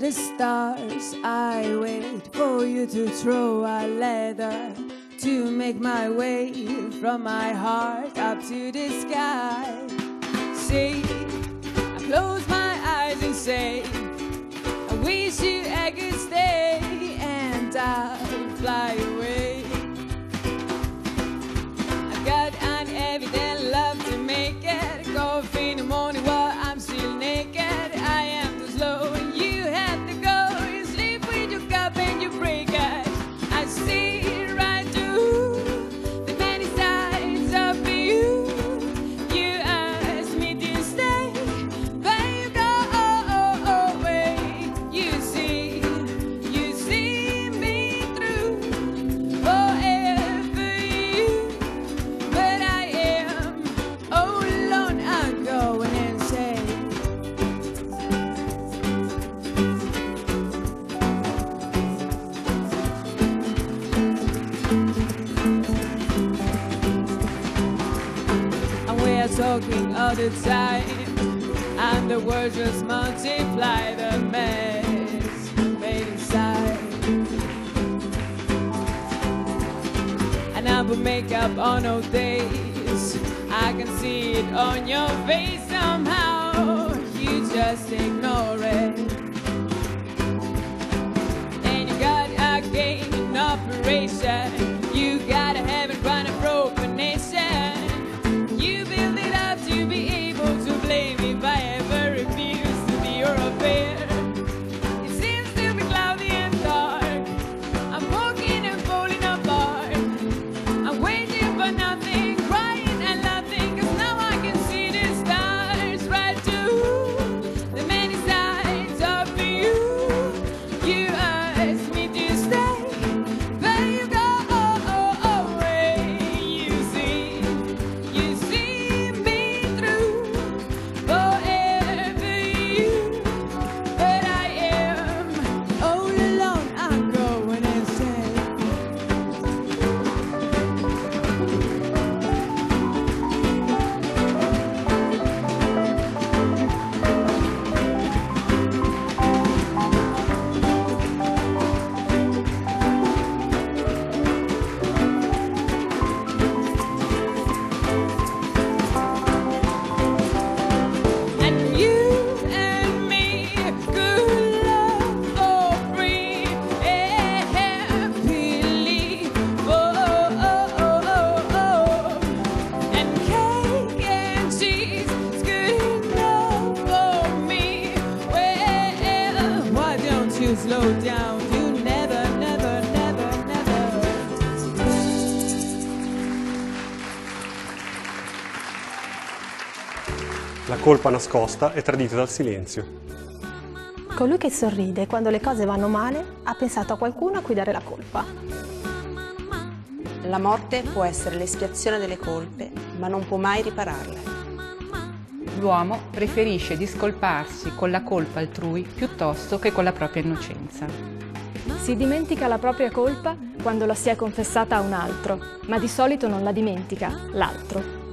the stars, I wait for you to throw a letter to make my way from my heart up to the sky. See, I close my eyes and say, I wish I could stay, and I'll fly away. I've got an evident love to make it. Coffee in the morning while I'm still naked. I am too slow and you have to go. You sleep with your cup and you break it. I see right through the many sides of you. You ask me to stay, but you go away. You see me through forever you. But I am all alone, I'm going insane. And we are talking all the time, and the words just multiply the mess made inside. And I put makeup on all days, I can see it on your face somehow. You just ignore it. And you got a game in operation. You gotta have it run a proper nation. You build it up to be able to blame if I ever refuse to be your affair. It seems to be cloudy and dark. I'm walking and falling apart. I'm waiting for nothing, crying and laughing, 'cause now I can see the stars right through the many sides of you. You ask me to stay, but you go away. You see me through forever you. But I am all alone, I'm going insane. And you and me could love for free and happily. And cake and cheese is good enough for me. Well, why don't you slow down? You never, never, never, never. La colpa nascosta è tradita dal silenzio. Colui che sorride quando le cose vanno male ha pensato a qualcuno a cui dare la colpa. La morte può essere l'espiazione delle colpe, ma non può mai ripararle. L'uomo preferisce discolparsi con la colpa altrui piuttosto che con la propria innocenza. Si dimentica la propria colpa quando la si è confessata a un altro, ma di solito non la dimentica l'altro.